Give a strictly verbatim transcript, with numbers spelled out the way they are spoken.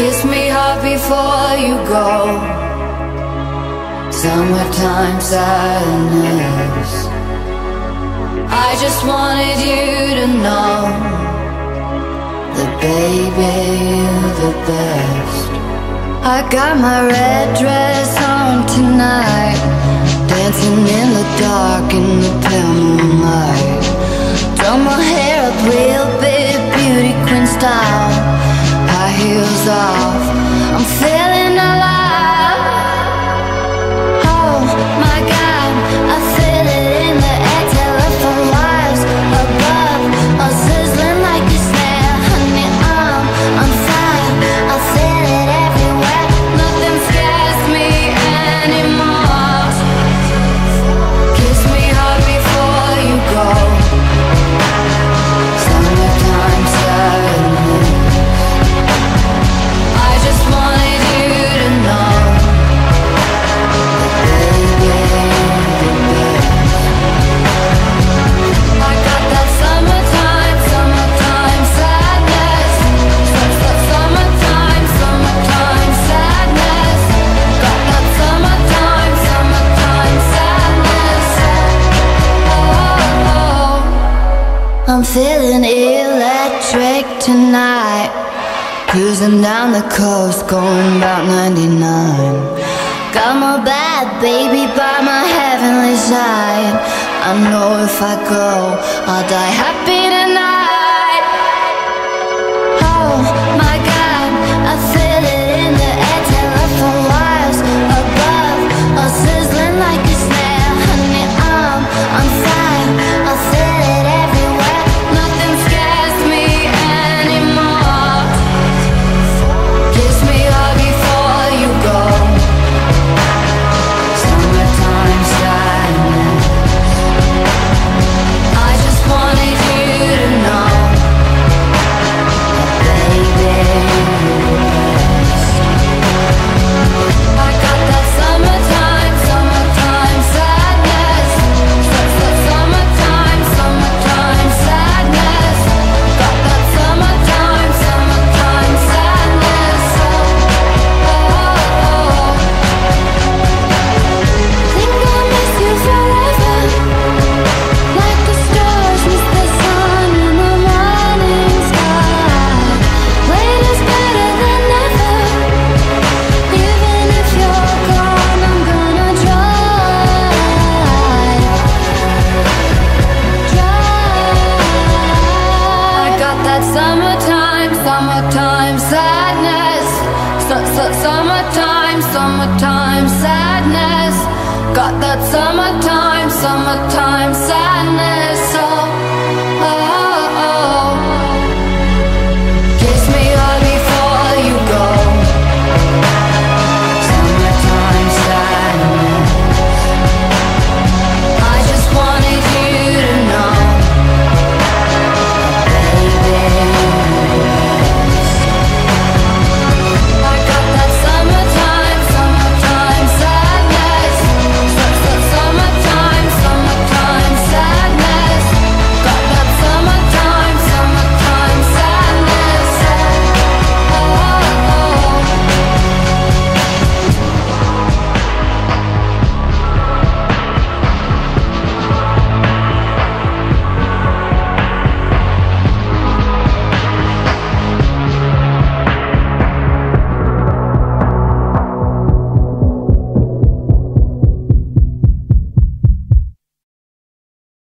Kiss me hard before you go. Summertime sadness. I just wanted you to know that baby, you're the best. I got my red dress on tonight, dancing in the dark in the pale moonlight. Done my hair up real big, beauty queen style, high heels off, I'm feeling alive. Oh my God, I feel it in the air, telephone wires above, all sizzling like a snare. Honey, I'm on fire, I feel it everywhere. Nothing scares me anymore. Kiss me hard before you go. Summertime sadness. I just wanted you to know that baby, you're the best. I got that summertime, summertime sadness. Su- su- Summertime, summertime sadness. Got that summertime, summertime sadness. Oh, oh. I'm feeling electric tonight, cruising down the coast, going about ninety-nine. Got my bad baby by my heavenly side. I know if I go, I'll die happy tonight. Oh my God, I feel it in the air, telephone wires above, all sizzling like a snare. Honey, I'm on fire, I feel it everywhere. Nothing scares me anymore. Kiss me hard before you go. Summertime sadness. I just wanted you to know that baby, you're the best. I got that summertime, summertime sadness. Su- su- Summertime, summertime sadness. Got that summertime, summertime sadness. Oh, oh, oh. Think I'll miss you forever, like the stars miss the sun in the morning sky. Wait is better than never. Even if you're gone, I'm gonna try, try. I got that summertime, summertime sadness. Su- su- Summertime, summertime sadness. Got that summertime, summertime sadness.